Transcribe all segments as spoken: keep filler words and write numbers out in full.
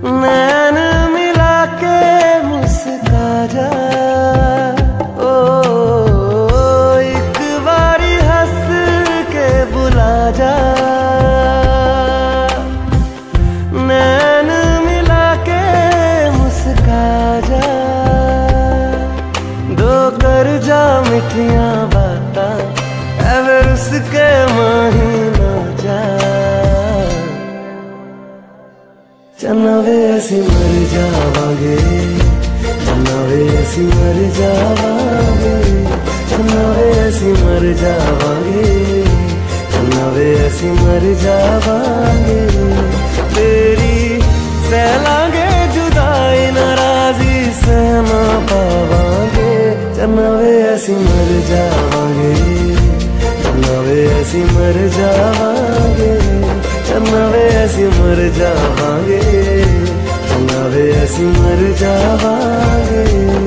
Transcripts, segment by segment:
नैन मिला के मुस्का जा, ओ एक बारी हंस के बुला जा। नैन मिला के मुस्का जा, दो कर जा मिठियां बाता एवर उसके माही ना जा। चन्ना वे असी मर जावांगे, चन्ना वे असी मर जावांगे, चन्ना वे असी मर जावांगे, चन्ना वे असी मर जावांगे। तेरी सहलांगे जुदाई नाराजी सह ना पावांगे। चन्ना वे असी मर जावांगे, चन्ना वे असी मर जावांगे, चन्ना वे असी मर जावांगे, चन्ना वे असी मर जावांगे।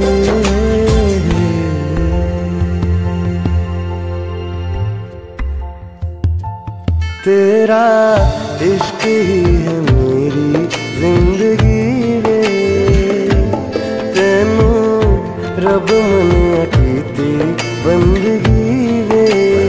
तेरा इश्क ही है मेरी जिंदगी वे, तेनू रब मनिया कीती बंदगी वे।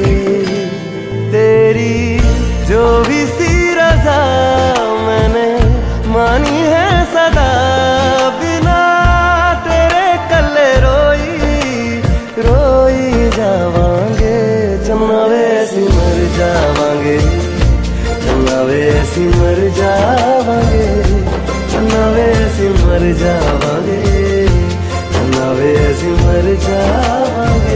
तेरी जो भी सी रज़ा मैंने मानी है सदा, बिना तेरे कल्ले रोई रोई जावांगे। चन्ना वे असी मर जावांगे, चन्ना वे असी मर जावांगे, चन्ना वे असी मर जावांगे, चन्ना वे असी मर जावांगे।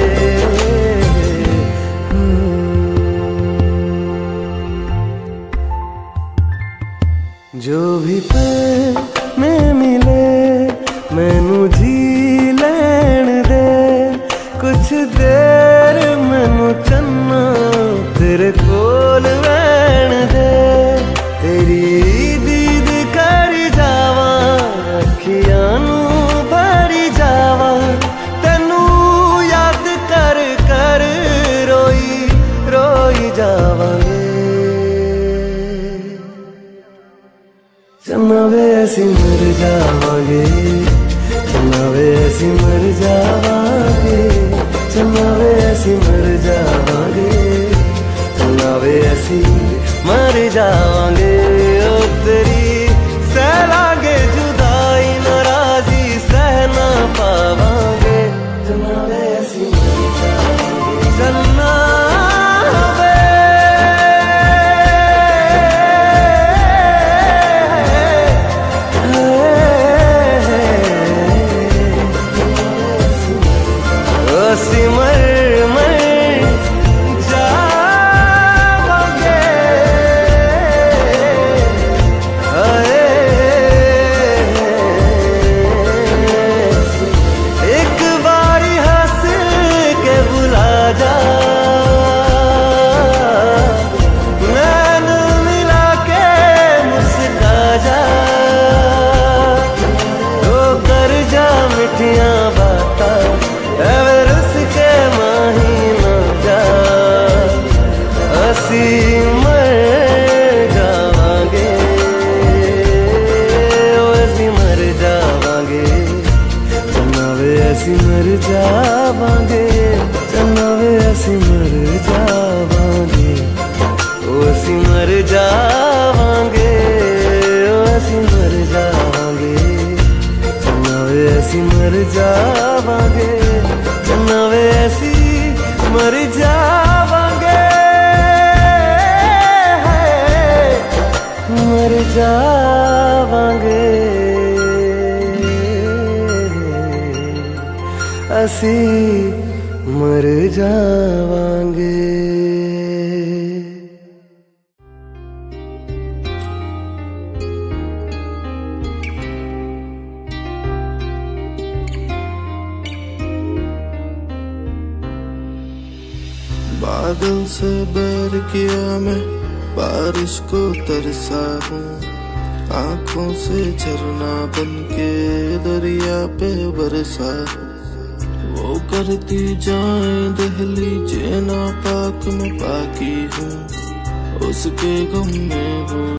जो भी पल में मिले मैनू जी लैण दे, कुछ देर मैनू चन्ना तेरे कोल वैण दे। तेरी दीद करी जावा अखियां नू भरी जावा, तेनू याद कर कर रोई रोई जावांगे। चन्ना वे असी मर जावांगे, चन्ना वे असी मर जावांगे, चन्ना वे असी मर जावांगे, चन्ना वे असी मर जावांगे। ओ तेरी सहलांगे जुदाई नाराजी सह ना पावांगे। चन्ना वे असी मर जावांगे, चन्ना असी मर मर जावांगे। एक बारी हंस के बुला जा, नैन मिला के मुस्का जा, तो कर जा मिठियां बाता एवर उसके माही ना जा। असी मर जावांगे, असी मर जावांगे, चन्ना वे असी मर जावांगे, चन्ना वे असी मर जावांगे, असी मर जावांगे, असी मर जावांगे, चन्ना वे असी मर जावांगे, चन्ना वे असी मर जावांगे, मर जावांगे, असी मर जावांगे। बादल से बैर किया मैं बारिश को तरसा हूँ, आँखों से झरना बन के दरिया पे बरसा हूँ। वो करती जाए दहलीज़े नापाक में पाकी हूँ, उसके गम में हूँ।